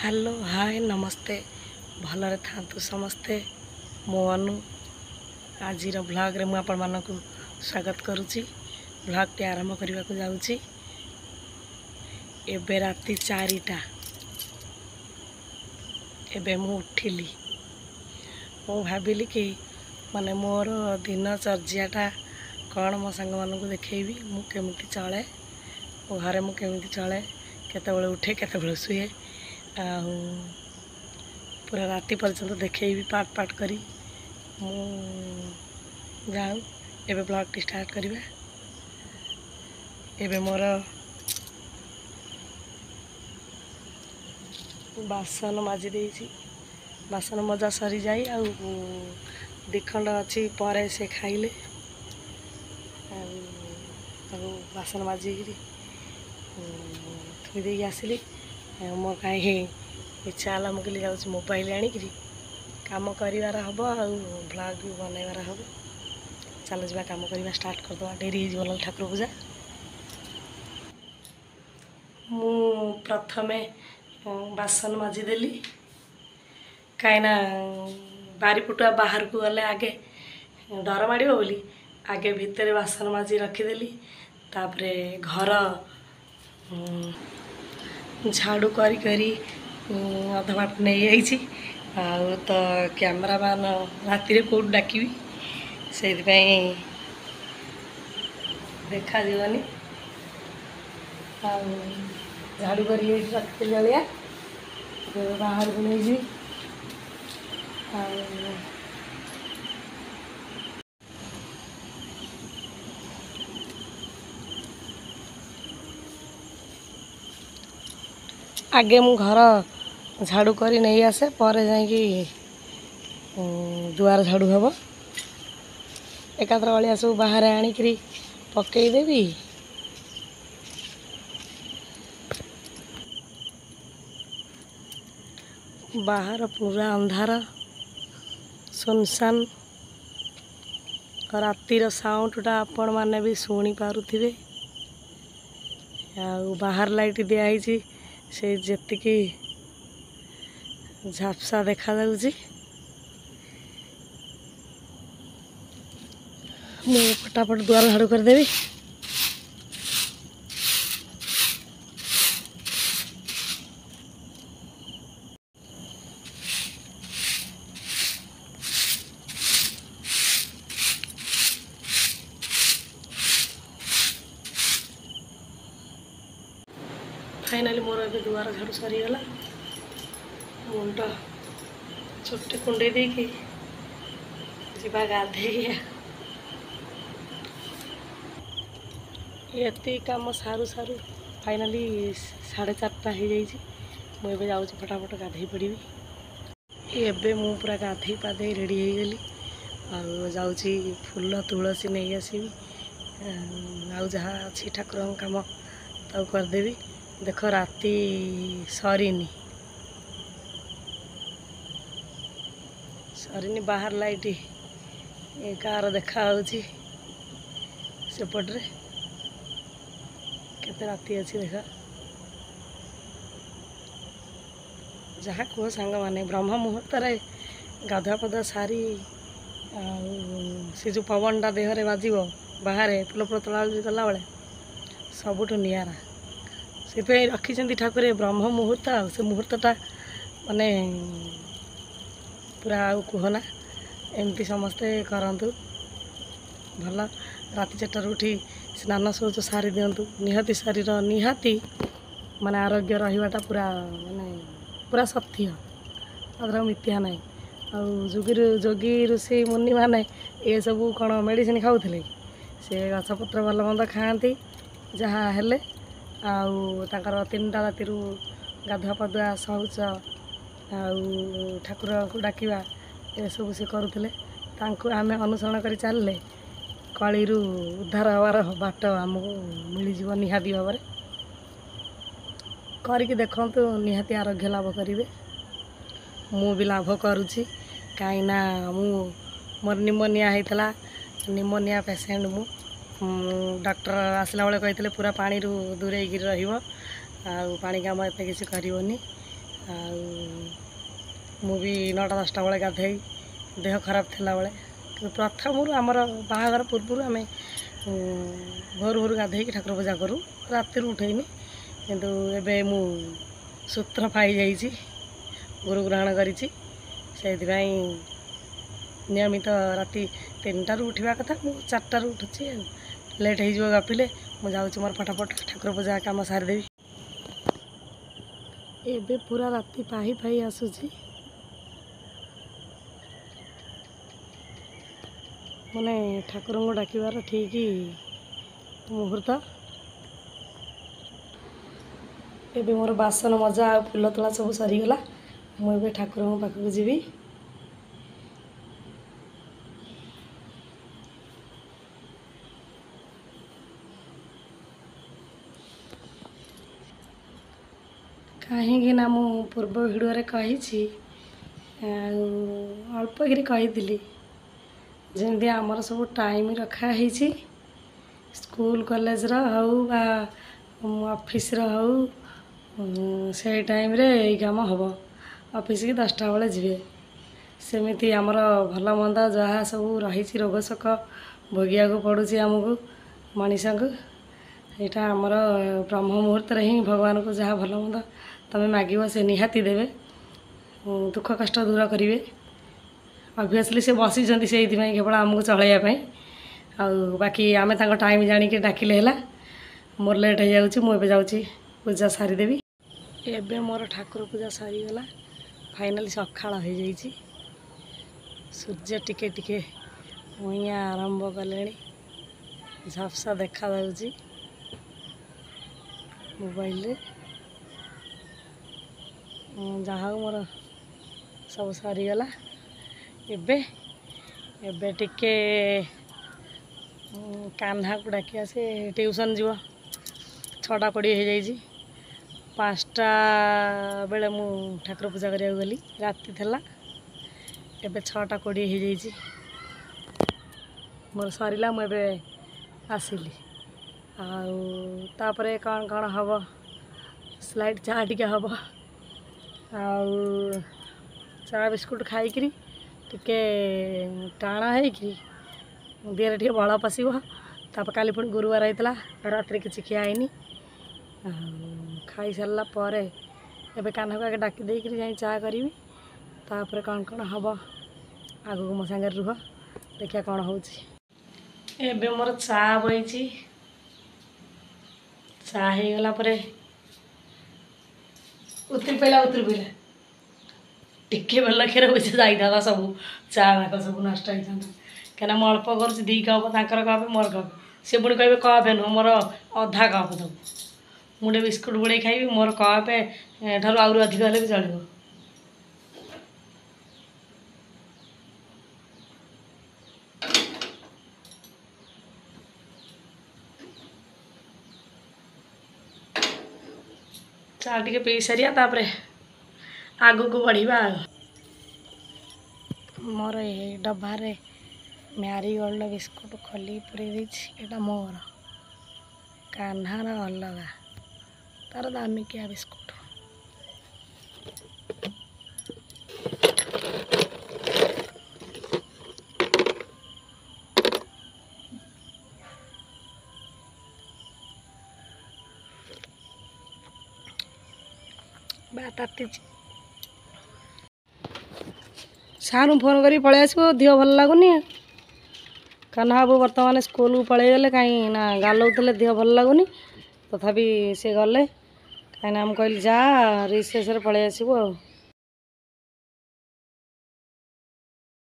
Hello hi नमस्ते भलरे थांतु समस्ते मो अनु आज ब्लॉग रे आपण मानक स्वागत करुच्ची। ब्लॉग टे आरंभ करने को जाऊँगी। एबे राति 4टा एबे मु उठिली। मु भाविली कि माने मोर दिनचर्याटा कौन मो सांग मानक देखी मु केमिति चले मो घरे मु केमिति चले केतबेले उठे केतबेले सुए पूरा राति पर्यंत देखी पार्ट पार्ट करी मु जाऊ। एबे ब्लॉग टी स्टार्ट करिबा। एबे मोर बासन माजी देइछि। बासन मजा सरी जाई आ दिखंड अच्छी परे से खाइले बासन माजी थोड़ी दे आसिली। मोर कहीं इच्छा है मुझे जाऊँ मोबाइल आणिक कम कर हम आ ब्लॉग भी बनइबार हम। चलो जा कम करवा स्टार्ट करदे। डेरी हो ठाकुर पूजा। मु प्रथमे बासन माजिदेली कहीं बारीपटुआ बाहर को गले आगे डर माड़ बोली आगे भितर बासन माजी रखीदेली। तापरे घर झाड़ू करी करी अधबाट नहीं आई तो कैमरामैन राति कौट डाकि से देखा जीवनी झाड़ू कर रखी जलिया बाहर को नहीं जी। आगे मु घर झाड़ू करी नहीं आसे पर जाकि दुआर झाड़ू हम एकात्र भाया सब बाहर आणिक पकईदेवी। बाहर पूरा अंधार सुनसान रातिर साउंडटा आपण मैंने भी शुणी पारुथिबे। बाहर लाइट दिखाई से जेतिकी झापसा देखा जाउची। मु फटाफट द्वार झाड़ू करदेवी। फाइनाली मोर ए दुआर झाड़ू सरीगला। मुंड चुट्टी कुंडे देकी जीवा गाधे ये कम सारू सारू फाइनाली 4:30 हो जाइए। मुझे जाऊँ फटाफट गाधे पड़ी। एबे मु पूरा गाधे पाधे रेडी हो गली जाऊँगी फूल तुलसी नहीं आसबि आउ जहाँ अच्छी ठाकुर काम ताऊ करदेवी। देख राति सरीनी सरीनी बाहर लाइट कार देखा सेपटे केते राति अच्छी देखा। जहाँ कह सांग माने ब्रह्म मुहूर्त गाधुआ पधुआ सारी से जो पवनटा देहरे बाजिब बाहर फुल फुल तोला गला बेले सबुठ निआरा से रखी ठाकुर ब्रह्म मुहूर्त से मुहूर्तटा माने पूरा कहना एमती समस्ते करंतु भल। राति 4टार उठी स्नान शौच सारी दिंतु निहाती शरीर निहाती माने आरोग्य रहीबाटा पूरा माने पूरा सत्य अदर मिथ्या ना। जोगी ऋषि मुनि माने ये सब कौन मेडिसिन खाऊले से गछपत्र भल मंद खाती जहाँ हेले आउर 3टा राति गाधुआ पाधुआ शौच ठाकुर को डाकिवा ये सब से करुले आम अनुसरण कर चलले कली उद्धार हबार बाट आमको मिलଯିव निहाती भाव करके देखु निहाती आरोग्य लाभ करेंगे। मु भी लाभ करुच्ची कहीं मोर निमोनिया होता निमोनिया पेसेंट मु डॉक्टर आसला बेले कहते पूरा पानी दूरे रही पानी काम एत किसी करनी ମୁଁ ବି 9ଟା 10ଟା ବେଳେ ଗାଧେଇ ଦେହ ଖରାପ ଥିଲାବେଳେ କିନ୍ତୁ ପ୍ରଥମରୁ ଆମର ବାହାଘର ପୂର୍ବରୁ ଆମେ ଭୋରୁ ଭୋରୁ ଗାଧେଇକି ଠାକୁର ପୂଜା କରୁ ରାତିରୁ ଉଠେଇନି କିନ୍ତୁ ଏବେ ମୁଁ ସୂତ୍ର ପାଇଯାଇଛି ଗୁରୁ ଗ୍ରହଣ କରିଛି ସେଇଥିପାଇଁ ନିୟମିତ ରାତି 3ଟାରୁ ଉଠିବା କଥା ମୁଁ 4ଟାରୁ ଉଠୁଛି ଲେଟ୍ ହେଇଯିବ ଗପିଲେ ମୁଁ ଯାଉଛି ମୋର ଫଟାଫଟ ଠାକୁର ପୂଜା କାମ ସାରିଦେବି। ଏବେ ପୁରା ରାତି ପାହି ପାହି ଆସୁଛି ମାନେ ଠାକୁରଙ୍କୁ ଡାକିବାର ଠିକ୍ ମୁହୂର୍ତ୍ତ। ଏବେ ମୋର ବାସନ ମଜା ଆଉ ଫୁଲ ତୋଳା ସବୁ ସରିଗଲା ମୁଁ ଏବେ ଠାକୁରଙ୍କ ପାଖକୁ ଯିବି। କାହିଁକି ନା ମୁଁ ପୂର୍ବ ଭିଡ଼ିଓରେ କହିଛି ଆଉ ଅଳ୍ପକିରି କହିଥିଲି ଯେମିତି ଆମର ସବୁ ଟାଇମ୍ ରଖା ହେଇଛି ସ୍କୁଲ କଲେଜର ହେଉ ବା ଅଫିସର ହେଉ ସେଇ ଟାଇମ୍ରେ ଏଇ କାମ ହେବ ଅଫିସକି 10ଟା ବେଳେ ଯିବେ ସେମିତି ଆମର ଭଲ ମନ୍ଦ ଯାହା ସବୁ ରହିଛି ରୋଗ ଶୋକ ଭୋଗିବାକୁ ପଡ଼ୁଛି ଆମକୁ ମଣିଷଙ୍କୁ ଏଇଟା ଆମର ବ୍ରହ୍ମ ମୁହୂର୍ତ୍ତରେ ହିଁ ଭଗବାନଙ୍କୁ ଯାହା ଭଲ ମନ୍ଦ ତମେ ମାଗିବ ସେ ନିହାତି ଦେବେ ଦୁଃଖ କଷ୍ଟ ଦୂର କରିବେ। ଅବଭିୟସ୍ଲି ସେ ବସିଛନ୍ତି ସେଇଥିପାଇଁ କେବଳ ଆମକୁ ଚଳେଇବା ପାଇଁ ଆଉ ବାକି ଆମେ ତାଙ୍କ ଟାଇମ୍ ଜାଣିକି ଡାକିଲେ ହେଲା। ମୋର ଲେଟ୍ ହେଇଯାଉଛି ମୁଁ ଏବେ ଯାଉଛି ପୂଜା ସାରିଦେବି। ଏବେ ମୋର ଠାକୁର ପୂଜା ସରିଗଲା ଫାଇନାଲି ସକାଳ ହେଇଯାଇଛି ସୂର୍ଯ୍ୟ ଟିକେ ଟିକେ ଉଇଁଆ ଆରମ୍ଭ କଲେଣି ଝାପ୍ସା ଦେଖାଯାଉଛି ମୋବାଇଲରେ। ଯାହା ହଉ ମୋର ସବୁ ସରିଗଲା ଏବେ ଟିକେ କାହ୍ନାକୁ ଡାକି ଆସେ ଟ୍ୟୁସନ୍ ଯିବ 6ଟା 20 ହେଇଯାଇଛି 5ଟା ବେଳେ ମୁଁ ଠାକୁର ପୂଜା କରିବାକୁ ଗଲି ରାତି ଥିଲା ଏବେ 6ଟା 20 ହେଇଯାଇଛି ମୋର ସରିଲା ମୁଁ ଏବେ ଆସିଲି ଆଉ ତାପରେ କ'ଣ ହେବ ସ୍ଲାଇଡ୍ ଚା ଟିକେ ହେବ ଆଉ ଚା ବିସ୍କୁଟ୍ ଖାଇକିରି ଟିକେ ଟାଣ ହେଇକିରି ଦେହରେ ଟିକେ ବଳ ପଶିବ ତାପରେ କାଲି ପୁଣି ଗୁରୁବାର ହେଇଥିଲା ରାତିରେ କିଛି ଖିଆ ହେଇନି ଆଉ ଖାଇସାରିଲା ପରେ ଏବେ କାହ୍ନାକୁ ଆଗେ ଡାକି ଦେଇକିରି ଯାଇ ଚା କରିବି ତାପରେ କ'ଣ ହେବ ଆଗକୁ ମୋ ସାଙ୍ଗରେ ରୁହ ଦେଖିବା କ'ଣ ହେଉଛି। ଏବେ ମୋର ଚା ବଇଛି ଚା ହେଇଗଲା ପରେ ଉତରି ପଇଲା ଟିକେ ବେଲ କ୍ଷୀର ବେଶୀ ଯାଇଥାନ୍ତା ସବୁ ଚା ଭାଗ ସବୁ ନଷ୍ଟ ହେଇଥାନ୍ତା କାହିଁକିନା ମୁଁ ଅଳ୍ପ କରୁଛି 2 କପ୍ ତାଙ୍କର କପ୍ ମୋର କପ୍ ସେ ପୁଣି କହିବେ କପ୍ ନୁହଁ ମୋର ଅଧା କପ୍ ଦେବୁ ମୁଁ ଗୋଟେ ବିସ୍କୁଟ୍ ବୁଡ଼େଇ ଖାଇବି ମୋର କପ୍ ଠାରୁ ଆହୁରି ଅଧିକ ହେଲେ ବି ଚଳିବ। ଚା ଟିକେ ପିଇ ସାରିବା ତାପରେ ଆଗକୁ ବଢ଼ିବା ଆଉ। ମୋର ଏଇ ଡବାରେ ମ୍ୟାରିଗୋଲ୍ଡ ବିସ୍କୁଟ୍ ଖୋଲି ପୁରେଇ ଦେଇଛି ଏଇଟା ମୋର କାହ୍ନାର ଅଲଗା ତାର ଦାମିକିଆ ବିସ୍କୁଟ୍ ବା ତାତିଛି ସାରୁ ଫୋନ୍ କରି ପଳେଇ ଆସିବ ଦେହ ଭଲ ଲାଗୁନି କାହ୍ନା ବାବୁ ବର୍ତ୍ତମାନ ସ୍କୁଲକୁ ପଳେଇଗଲେ କାହିଁ ନା ଗାଲଉଥିଲେ ଦେହ ଭଲ ଲାଗୁନି ତଥାପି ସେ ଗଲେ କାହିଁକିନା ମୁଁ କହିଲି ଯା ରିସେସ୍ରେ ପଳେଇ ଆସିବୁ ଆଉ।